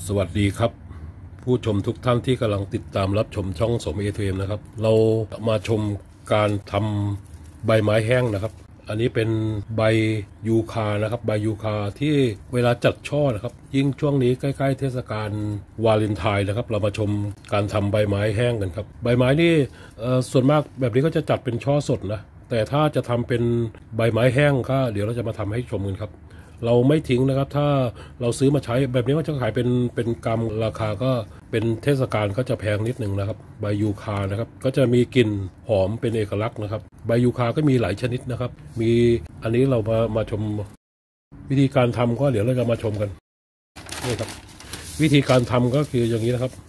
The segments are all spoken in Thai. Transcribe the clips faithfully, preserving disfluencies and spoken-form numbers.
สวัสดีครับผู้ชมทุกท่านที่กำลังติดตามรับชมช่องสมเอทีเอ็มนะครับเรามาชมการทำใบไม้แห้งนะครับอันนี้เป็นใบยูคานะครับใบยูคาที่เวลาจัดช่อนะครับยิ่งช่วงนี้ใกล้ๆเทศกาลวาเลนไทน์นะครับเรามาชมการทำใบไม้แห้งกันครับใบไม้นี่ส่วนมากแบบนี้ก็จะจัดเป็นช่อสดนะแต่ถ้าจะทำเป็นใบไม้แห้งก็เดี๋ยวเราจะมาทำให้ชมกันครับเราไม่ทิ้งนะครับถ้าเราซื้อมาใช้แบบนี้ก็จะขายเป็นเป็นกรัมราคาก็เป็นเทศกาลก็จะแพงนิดนึงนะครับใบยูคานะครับก็จะมีกลิ่นหอมเป็นเอกลักษณ์นะครับใบยูคาก็มีหลายชนิดนะครับมีอันนี้เรามามาชมวิธีการทำก็เดี๋ยวเราจะมาชมกันนี่ครับวิธีการทำก็คืออย่างนี้นะครับ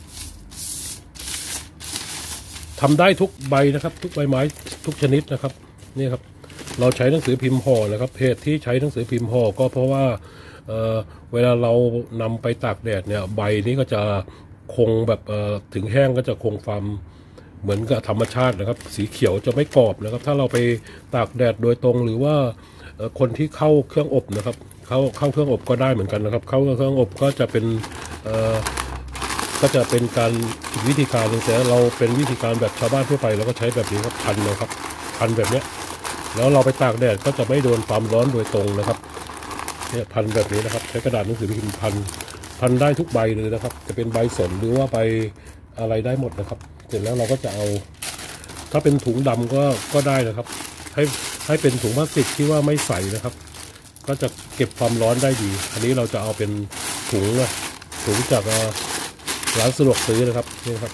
ทำได้ทุกใบนะครับทุกใบไม้ทุกชนิดนะครับนี่ครับเราใช้หนังสือพิมพ์ห่อนะครับเหตุที่ใช้หนังสือพิมพ์ห่อก็เพราะว่า เ, เวลาเรานำไปตากแดดเนี่ยใบนี้ก็จะคงแบบถึงแห้งก็จะคงความเหมือนกับธรรมชาตินะครับสีเขียวจะไม่กรอบนะครับถ้าเราไปตากแดดโดยตรงหรือว่าคนที่เข้าเครื่องอบนะครับเข้าเข้าเครื่องอบก็ได้เหมือนกันนะครับเข้าเครื่องอบก็จะเป็นก็จะเป็นการวิธีการหนึ่งแต่เราเป็นวิธีการแบบชาวบ้านทั่วไปเราก็ใช้แบบนี้ครับพันนะครับพันแบบนี้แล้วเราไปตากแดดก็จะไม่โดนความร้อนโดยตรงนะครับเนี่ยพันแบบนี้นะครับใช้กระดาษหนังสือพิมพ์พันพันได้ทุกใบเลยนะครับจะเป็นใบสนหรือว่าใบอะไรได้หมดนะครับเสร็จแล้วเราก็จะเอาถ้าเป็นถุงดำก็ก็ได้นะครับให้ให้เป็นถุงพลาสติกที่ว่าไม่ใสนะครับก็จะเก็บความร้อนได้ดีอันนี้เราจะเอาเป็นถุงนะถุงจากร้านสะดวกซื้อนะครับนี่ครับ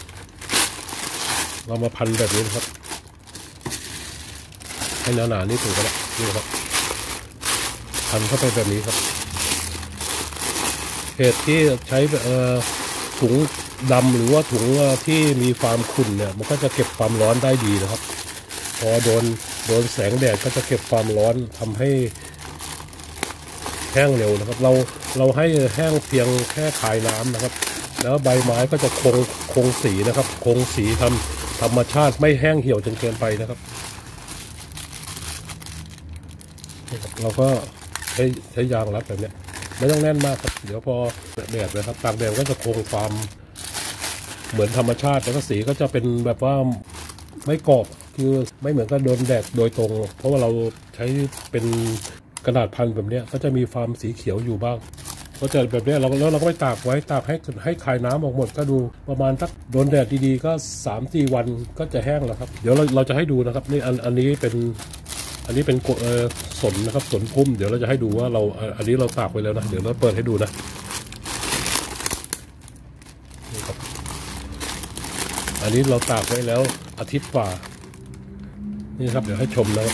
เรามาพันแบบนี้นะครับให้หนาๆนี่ถูกกันแล้วนี่ครับพันเข้าไปแบบนี้ครับเหตุที่ใช้ถุงดำหรือว่าถุงที่มีความขุ่นเนี่ยมันก็จะเก็บความร้อนได้ดีนะครับพอโดนโดนแสงแดดก็จะเก็บความร้อนทำให้แห้งเร็วนะครับเราเราให้แห้งเพียงแค่คายน้ำนะครับแล้วใบไม้ก็จะคงคงสีนะครับคงสีทำธรรมชาติไม่แห้งเหี่ยวจนเกินไปนะครับเราก็ใช้ใช้ยางรัดแบบนี้ไม่ต้องแน่นมากครับเดี๋ยวพอแดดนะครับตากแดดก็จะคงความเหมือนธรรมชาติแล้วก็สีก็จะเป็นแบบว่าไม่กรอบคือไม่เหมือนกับโดนแดดโดยตรงเพราะว่าเราใช้เป็นกระดาษพันแบบนี้ก็จะมีความสีเขียวอยู่บ้างก็จะแบบนี้เราแล้วเราก็ไปตากไว้ตากให้ให้คายน้ำออกหมดก็ดูประมาณสักโดนแดดดีๆก็สามสี่วันก็จะแห้งแล้วครับเดี๋ยวเราเราจะให้ดูนะครับนี่อันอันนี้เป็นอันนี้เป็นสนนะครับสนพุ่มเดี๋ยวเราจะให้ดูว่าเราอันนี้เราตากไปแล้วนะเดี๋ยวเราเปิดให้ดูนะนี่ครับอันนี้เราตากไว้แล้วอาทิตย์กว่านี่ครับเดี๋ยวให้ชมนะครับ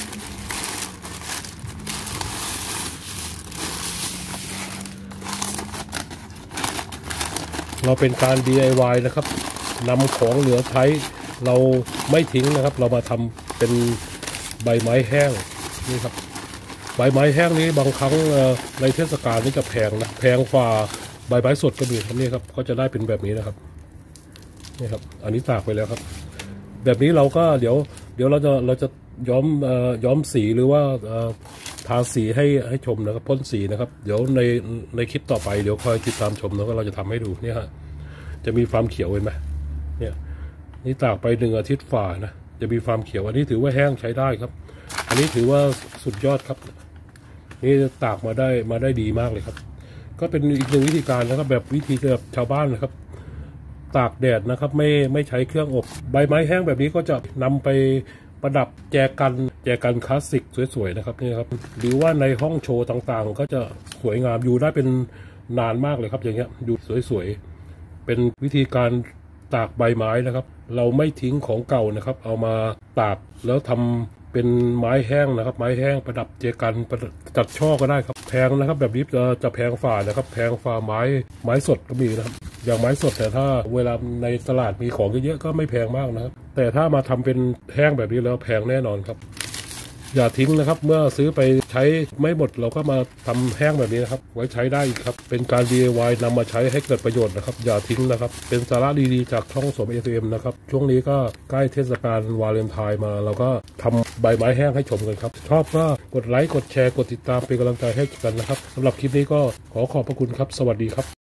เราเป็นการ ดี ไอ วาย นะครับนำของเหลือใช้เราไม่ทิ้งนะครับเรามาทำเป็นใบไม้แห้งนี่ครับใบไม้แห้งนี้บางครั้งในเทศกาลนี่จะแพงนะแพงกว่าใบไม้สดก็มีครับนี่ครับก็จะได้เป็นแบบนี้นะครับนี่ครับอันนี้ตากไปแล้วครับแบบนี้เราก็เดี๋ยวเดี๋ยวเราจะเราจะย้อมย้อมสีหรือว่าทาสีให้ให้ชมนะครับพ่นสีนะครับเดี๋ยวในในคลิปต่อไปเดี๋ยวคอยติดตามชมแล้วก็เราจะทำให้ดูเนี่ยฮะจะมีความเขียวเห็นไหมเนี่ยนี่ตากไปหนึ่งอาทิตย์ฝ่านะจะมีความเขียวอันนี้ถือว่าแห้งใช้ได้ครับอันนี้ถือว่าสุดยอดครับนี่ตากมาได้มาได้ดีมากเลยครับก็เป็นอีกหนึ่งวิธีการนะครับแบบวิธีแบบชาวบ้านนะครับตากแดดนะครับไม่ไม่ใช้เครื่องอบใบไม้แห้งแบบนี้ก็จะนำไปประดับแจกันแจกันคลาสสิกสวยๆนะครับนี่ครับหรือว่าในห้องโชว์ต่างๆก็จะสวยงามอยู่ได้เป็นนานมากเลยครับอย่างเงี้ยดูสวยๆเป็นวิธีการตากใบไม้นะครับเราไม่ทิ้งของเก่านะครับเอามาตากแล้วทำเป็นไม้แห้งนะครับไม้แห้งประดับเจกันจัดช่อก็ได้ครับแพงนะครับแบบนี้จะจะแพงฝ่านะครับแพงฝ่าไม้ไม้สดก็มีนะครับอย่างไม้สดแต่ถ้าเวลาในตลาดมีของเยอะๆก็ไม่แพงมากนะครับแต่ถ้ามาทำเป็นแห้งแบบนี้แล้วแพงแน่นอนครับอย่าทิ้งนะครับเมื่อซื้อไปใช้ไม่หมดเราก็มาทำแห้งแบบนี้นะครับไว้ใช้ได้อีกครับเป็นการ ดี ไอ วาย นำมาใช้ให้เกิดประโยชน์นะครับอย่าทิ้งนะครับเป็นสาระดีๆจากช่องสม เอ ที เอ็ม นะครับช่วงนี้ก็ใกล้เทศกาลวาเลนไทน์มาเราก็ทำใบไม้แห้งให้ชมกันครับชอบก็กดไลค์กดแชร์กดติดตามเป็นกำลังใจให้กันนะครับสำหรับคลิปนี้ก็ขอขอบพระคุณครับสวัสดีครับ